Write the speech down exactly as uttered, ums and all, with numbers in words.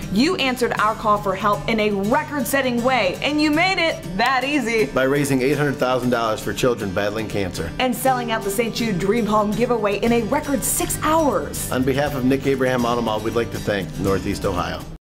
You answered our call for help in a record-setting way, and you made it that easy. By raising eight hundred thousand dollars for children battling cancer. And selling out the Saint Jude Dream Home giveaway in a record six hours. On behalf of Nick Abraham Automall, we'd like to thank Northeast Ohio.